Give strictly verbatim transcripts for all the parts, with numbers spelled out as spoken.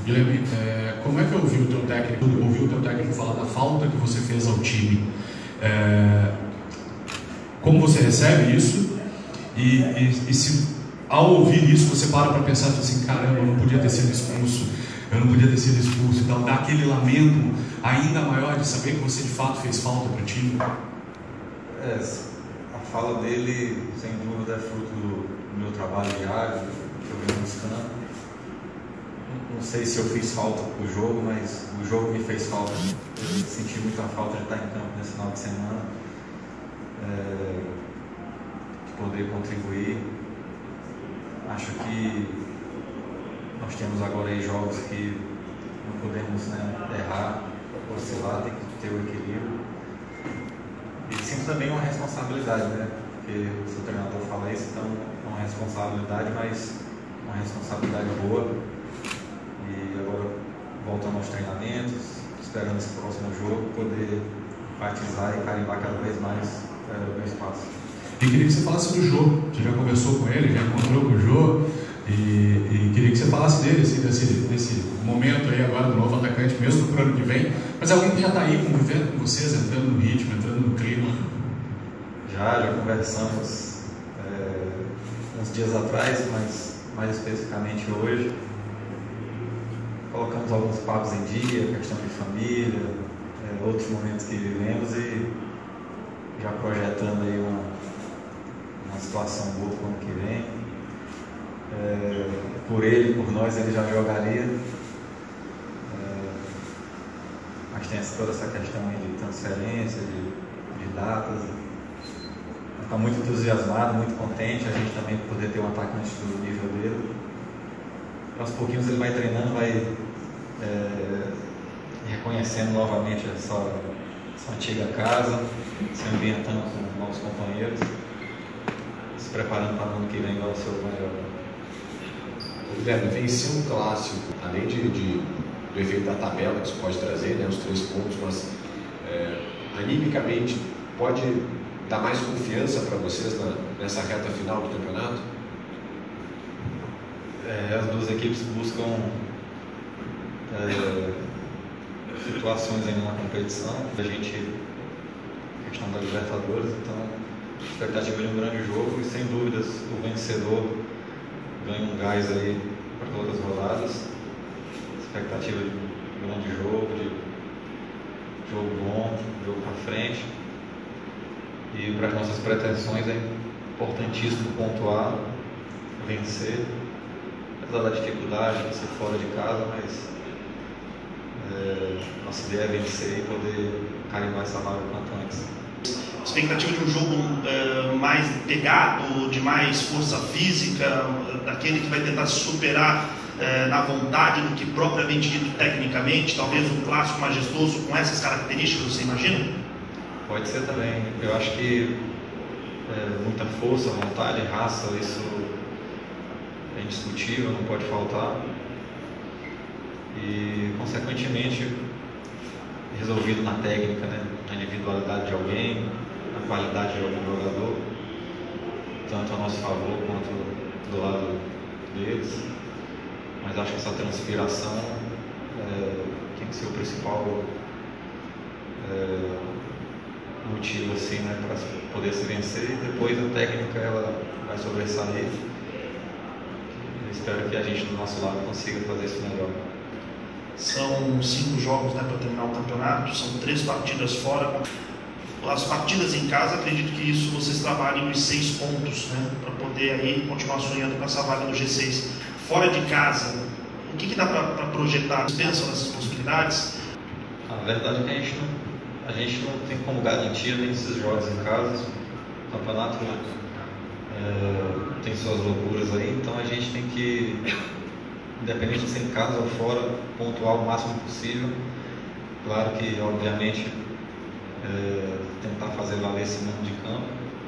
Guilherme, é, como é que ouviu o teu técnico, ouviu o teu técnico falar da falta que você fez ao time? É, como você recebe isso? E, e, e se ao ouvir isso você para para pensar assim, caramba, eu não podia ter sido expulso, eu não podia ter sido expulso, então dá aquele lamento ainda maior de saber que você de fato fez falta para o time? É, a fala dele, sem dúvida, é fruto do meu trabalho diário, que eu venho buscando. Não sei se eu fiz falta pro jogo, mas o jogo me fez falta. Eu senti muita falta de estar em campo nesse final de semana, é, de poder contribuir. Acho que nós temos agora aí jogos que não podemos, né, errar, oscilar, tem que ter o equilíbrio. E sinto também uma responsabilidade, né? Porque o seu treinador fala isso, então é uma responsabilidade, mas uma responsabilidade boa. E agora voltando aos treinamentos, esperando esse próximo jogo, poder enfatizar e carimbar cada vez mais é, o meu espaço. E queria que você falasse do Jô. Você já conversou com ele, já encontrou com o Jô, e, e queria que você falasse dele, assim, desse, desse momento aí agora do novo atacante, mesmo para o ano que vem, mas alguém que já está aí convivendo com vocês, entrando no ritmo, entrando no clima. Já, já conversamos é, uns dias atrás, mas mais especificamente hoje. Colocamos alguns papos em dia, questão de família, é, outros momentos que vivemos e já projetando aí uma, uma situação boa para o ano que vem. É, por ele, por nós, ele já jogaria. É, mas tem toda essa questão aí de transferência, de, de datas. Está muito entusiasmado, muito contente, a gente também poder ter um atacante do nível dele. Aos pouquinhos ele vai treinando, vai é, reconhecendo novamente a sua, sua antiga casa, se ambientando com novos companheiros, se preparando para o ano que vem dar o seu melhor. Guilherme, vencer um clássico, além de, de, do efeito da tabela que isso pode trazer, né, os três pontos, mas é, animicamente pode dar mais confiança para vocês na, nessa reta final do campeonato? É, as duas equipes buscam é, situações em uma competição. A gente, questão da Libertadores, então expectativa de um grande jogo e sem dúvidas o vencedor ganha um gás aí para todas as rodadas. Expectativa de um grande jogo, de jogo bom, jogo para frente. E para as nossas pretensões é importantíssimo pontuar, vencer. Apesar da dificuldade de ser fora de casa, mas é, nossa ideia é vencer e poder carimbar essa vaga o quanto antes. Expectativa de um jogo uh, mais pegado, de mais força física, uh, daquele que vai tentar se superar uh, na vontade do que propriamente dito tecnicamente, talvez um clássico majestoso com essas características, você imagina? Pode ser também. Eu acho que é, muita força, vontade, raça, isso é indiscutível, não pode faltar. E, consequentemente, resolvido na técnica, né? Na individualidade de alguém, na qualidade de algum jogador, tanto a nosso favor quanto do lado deles. Mas acho que essa transpiração é, tem que ser o principal é, motivo assim, né, para poder se vencer. E depois a técnica ela vai sobressair. Eu espero que a gente do nosso lado consiga fazer isso melhor. São cinco jogos, né, para terminar o campeonato, são três partidas fora. As partidas em casa, acredito que isso vocês trabalhem os seis pontos, né, para poder aí continuar sonhando com essa vaga no G seis. Fora de casa, o que, que dá para projetar? Vocês pensam nessas possibilidades? A verdade é que a gente não, a gente não tem como garantir nem esses jogos em casa. O campeonato é, tem suas loucuras aí, então a gente tem que, independente de ser em casa ou fora, pontuar o máximo possível. Claro que, obviamente, é, tentar fazer valer esse mundo de campo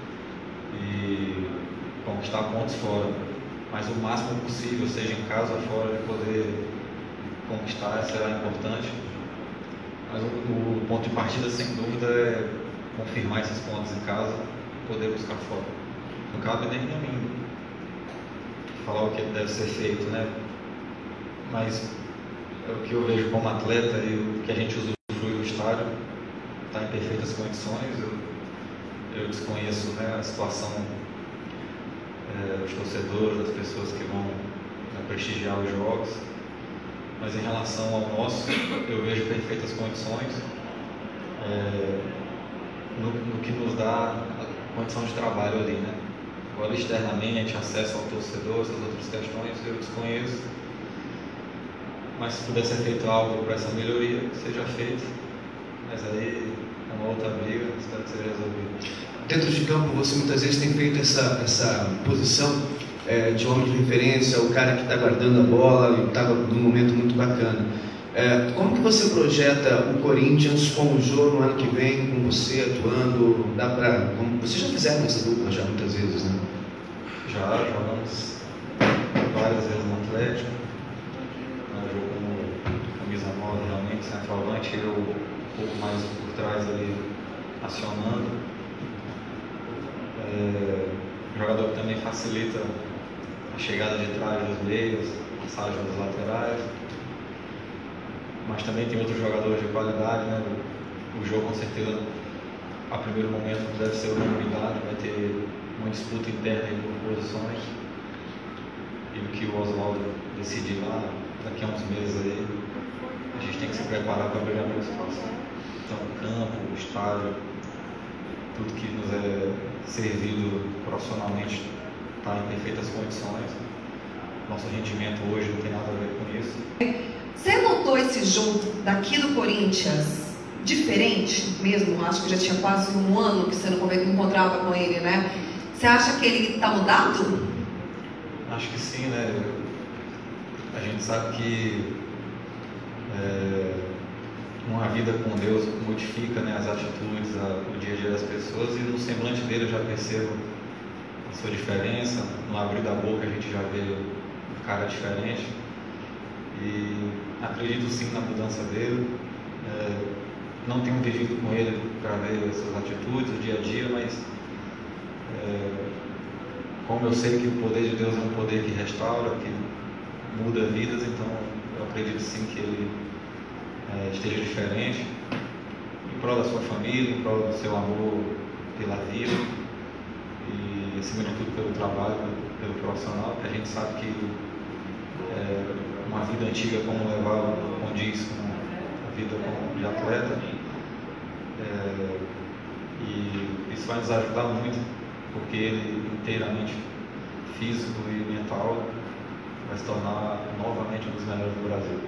e conquistar pontos fora, mas o máximo possível, seja em casa ou fora, de poder conquistar será importante. Mas o, o ponto de partida, sem dúvida, é confirmar esses pontos em casa e poder buscar fora. Não cabe nem a mim falar o que deve ser feito, né? Mas o que eu vejo como atleta e o que a gente usufrui no estádio está em perfeitas condições. Eu, eu desconheço, né, a situação é, dos torcedores, das pessoas que vão, né, prestigiar os jogos, mas em relação ao nosso, eu vejo perfeitas condições, é, no, no que nos dá a condição de trabalho ali, né? Agora, externamente, acesso ao torcedor, essas outras questões, eu desconheço. Mas se puder ser feito algo para essa melhoria, seja feito. Mas aí é uma outra briga, espero que seja resolvido. Dentro de campo, você muitas vezes tem feito essa, essa posição é, de homem de referência, o cara que está guardando a bola e está num momento muito bacana. É, como que você projeta o Corinthians com o Jô no ano que vem, com você atuando? Dá pra, como, vocês já fizeram essa dupla já muitas vezes, né? Já, jogamos várias vezes no Atlético. Eu jogo com camisa nova, realmente, centroavante, eu um pouco mais por trás ali, acionando. É, o jogador que também facilita a chegada de trás dos meios, passagem dos laterais. Mas também tem outros jogadores de qualidade, né? O jogo, com certeza, a primeiro momento deve ser uma unidade, vai ter uma disputa interna por posições. E o que o Oswaldo decidir lá, daqui a uns meses aí, a gente tem que se preparar para brigar pelo espaço. Então, o campo, o estádio, tudo que nos é servido profissionalmente está em perfeitas condições. Nosso rendimento hoje não tem nada a ver com isso. Você notou esse jogo daqui do Corinthians diferente mesmo? Acho que já tinha quase um ano que você não encontrava com ele, né? Você acha que ele está mudado? Acho que sim, né? A gente sabe que é, uma vida com Deus modifica, né, as atitudes, a, o dia a dia das pessoas, e no semblante dele eu já percebo a sua diferença. No abrir da boca a gente já vê um cara diferente. E acredito sim na mudança dele. É, não tenho vivido com ele para ver essas atitudes, o dia a dia, mas é, como eu sei que o poder de Deus é um poder que restaura, que muda vidas, então eu acredito sim que ele é, esteja diferente em prol da sua família, em prol do seu amor pela vida e, acima de tudo, pelo trabalho, pelo, pelo profissional, porque a gente sabe que é, uma vida antiga como levava, condiz com a vida de atleta, é, e isso vai nos ajudar muito, porque ele inteiramente físico e mental vai se tornar novamente um dos melhores do Brasil.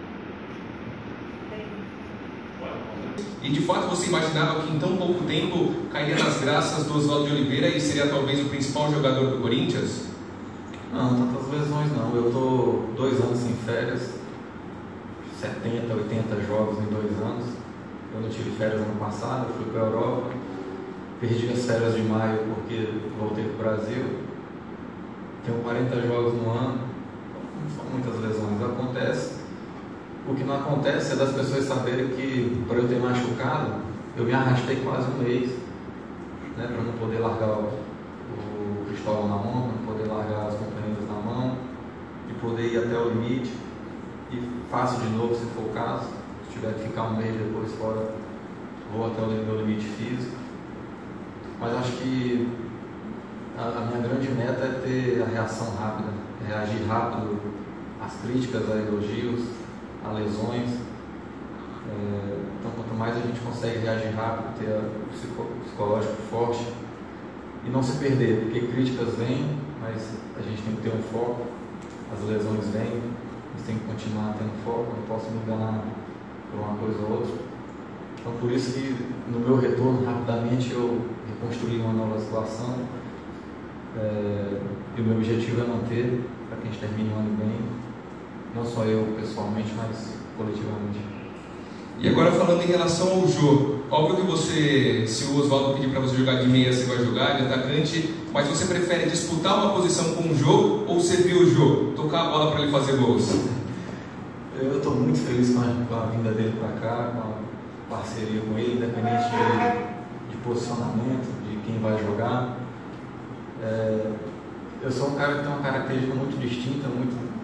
E de fato você imaginava que em tão pouco tempo cairia nas graças do Oswaldo de Oliveira e seria talvez o principal jogador do Corinthians? Não, tantas lesões não. Eu estou dois anos sem férias, setenta, oitenta jogos em dois anos. Eu não tive férias ano passado, eu fui para a Europa, perdi as férias de maio porque voltei para o Brasil. Tenho quarenta jogos no ano, não são muitas lesões. Acontece. O que não acontece é das pessoas saberem que, para eu ter machucado, eu me arrastei quase um mês, né, para não poder largar o, o Cristóvão na mão, para não poder largar as companheiras na mão, e poder ir até o limite, e faço de novo se for o caso. Se tiver que ficar um mês depois fora, vou até o meu limite físico. Mas acho que a, a minha grande meta é ter a reação rápida, reagir rápido às críticas, a elogios, a lesões. É, então, quanto mais a gente consegue reagir rápido, ter o psicológico forte e não se perder, porque críticas vêm, mas a gente tem que ter um foco. As lesões vêm, a gente tem que continuar tendo foco, não posso me enganar por uma coisa ou outra. Então, por isso que no meu retorno, rapidamente, eu reconstruí uma nova situação. É, e o meu objetivo é manter, para que a gente termine o ano bem, não só eu pessoalmente, mas coletivamente. E agora falando em relação ao jogo, óbvio que você, se o Oswaldo pedir para você jogar de meia, você vai jogar, de atacante, mas você prefere disputar uma posição com o jogo ou servir o jogo, tocar a bola para ele fazer gols? Eu estou muito feliz com a, com a vinda dele para cá, com a parceria com ele, independente de, de posicionamento, de quem vai jogar. É, eu sou um cara que tem uma característica muito distinta, muito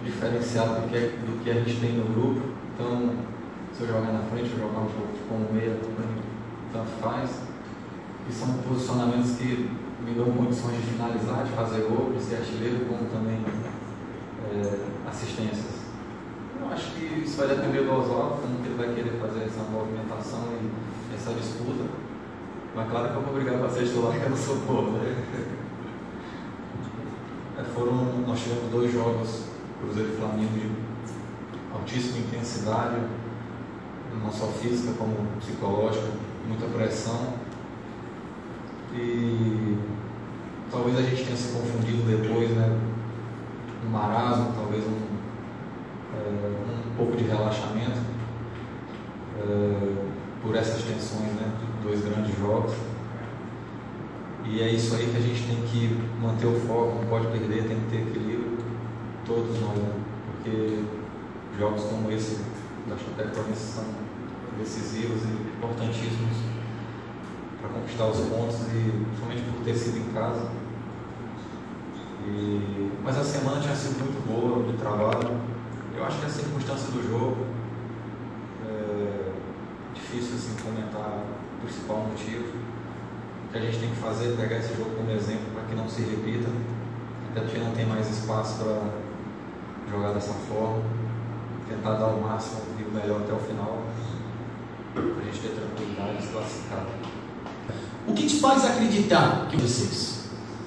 diferenciado do que, do que a gente tem no grupo. Então, se eu jogar na frente, eu jogar um pouco como meia, tanto faz. E são posicionamentos que me dão condições de finalizar, de fazer gol, de ser artilheiro, como também é, assistências. Eu acho que isso vai depender do Oswaldo, como que ele vai querer fazer essa movimentação e essa disputa. Mas claro que eu vou brigar para ser titular, que eu não sou bobo, né? Foram, nós tivemos dois jogos, Cruzeiro e Flamengo, de altíssima intensidade, não só física como psicológica, muita pressão. E talvez a gente tenha se confundido depois, né? Um marasmo, talvez um, é, um pouco de relaxamento é, por essas tensões, né? De dois grandes jogos. E é isso aí que a gente tem que manter o foco, não pode perder, tem que ter equilíbrio, todos nós, né? Porque jogos como esse da Chapecoense são decisivos e importantíssimos para conquistar os pontos, e principalmente por ter sido em casa. E, mas a semana tinha sido muito boa de trabalho. Eu acho que a circunstância do jogo é difícil assim comentar o principal motivo. O que a gente tem que fazer é pegar esse jogo como exemplo para que não se repita, até porque não tem mais espaço para jogar dessa forma, tentar dar o máximo e o melhor até o final, para a gente ter tranquilidade e se classificar. O que te faz acreditar que vocês?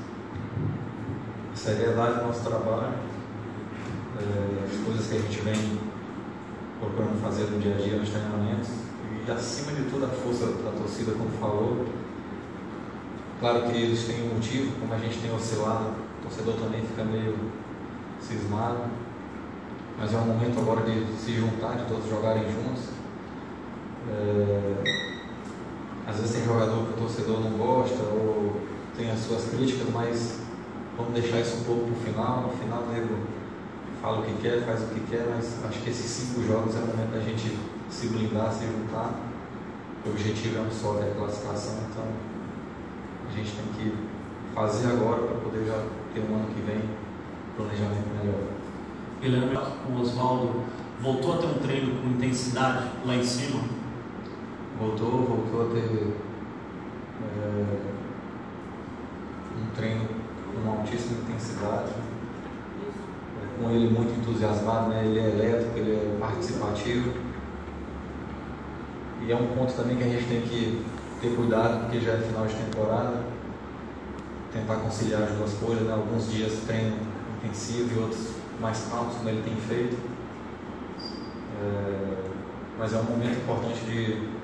A seriedade do nosso trabalho, é, as coisas que a gente vem procurando fazer no dia a dia nos treinamentos, e acima de tudo a força da torcida, como falou. Claro que eles têm um motivo, como a gente tem oscilado, o torcedor também fica meio cismado, mas é um momento agora de se juntar, de todos jogarem juntos. É, às vezes tem jogador que o torcedor não gosta ou tem as suas críticas, mas vamos deixar isso um pouco para o final. No final o nego fala o que quer, faz o que quer, mas acho que esses cinco jogos é o momento da gente se blindar, se juntar. O objetivo é um só, é a classificação, então a gente tem que fazer agora para poder já ter um ano que vem planejamento melhor. Guilherme, o Oswaldo voltou a ter um treino com intensidade lá em cima? Voltou, voltou a ter é, um treino com uma altíssima intensidade, é, com ele muito entusiasmado, né? Ele é elétrico, ele é participativo, e é um ponto também que a gente tem que ter cuidado, porque já é final de temporada, tentar conciliar as duas coisas, né? Alguns dias treino intensivo e outros mais calmos, como ele tem feito, é, mas é um momento importante de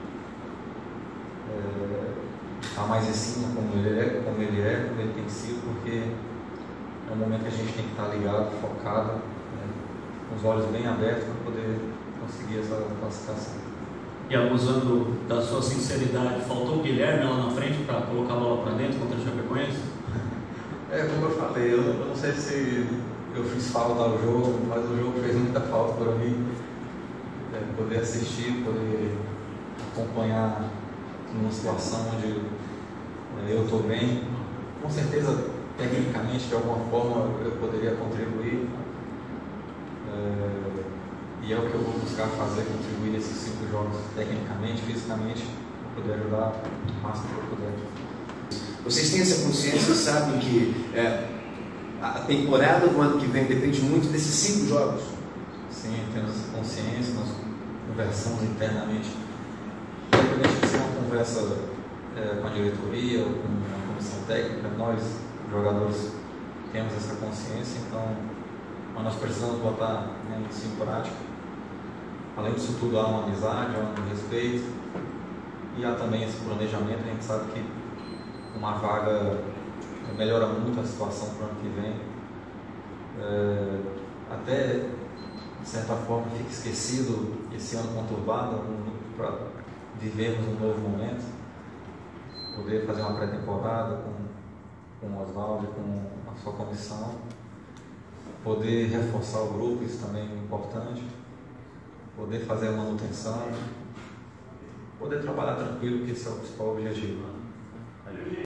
é, estar mais em cima, como ele é, como ele é, como ele tem sido, porque é um momento que a gente tem que estar ligado, focado, né? Com os olhos bem abertos para poder conseguir essa classificação. E abusando da sua sinceridade, faltou o Guilherme lá na frente para colocar a bola para dentro contra a Chapecoense? É, como eu falei, eu, eu não sei se eu fiz falta ao jogo, mas o jogo fez muita falta para mim. É, poder assistir, poder acompanhar numa situação onde é, eu estou bem. Com certeza, tecnicamente, de alguma forma, eu poderia contribuir. É, e é o que eu vou buscar fazer, contribuir nesses cinco jogos, tecnicamente, fisicamente, para poder ajudar o máximo que eu puder. Vocês têm essa consciência, sabem que é, a temporada do ano que vem depende muito desses cinco jogos? Sim, temos essa consciência, nós conversamos internamente. Independente de ser uma conversa é, com a diretoria ou com a comissão técnica, nós, jogadores, temos essa consciência, então mas nós precisamos botar, né, isso em prática. Além disso tudo, há uma amizade, há um respeito e há também esse planejamento. A gente sabe que uma vaga melhora muito a situação para o ano que vem. É, até, de certa forma, fica esquecido esse ano conturbado para vivermos um novo momento, poder fazer uma pré-temporada com, com o Oswaldo, com a sua comissão, poder reforçar o grupo, isso também é importante, poder fazer a manutenção, poder trabalhar tranquilo, que esse é o principal objetivo.